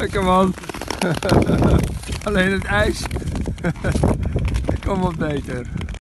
Lekker man. Alleen het ijs. Kom wat beter.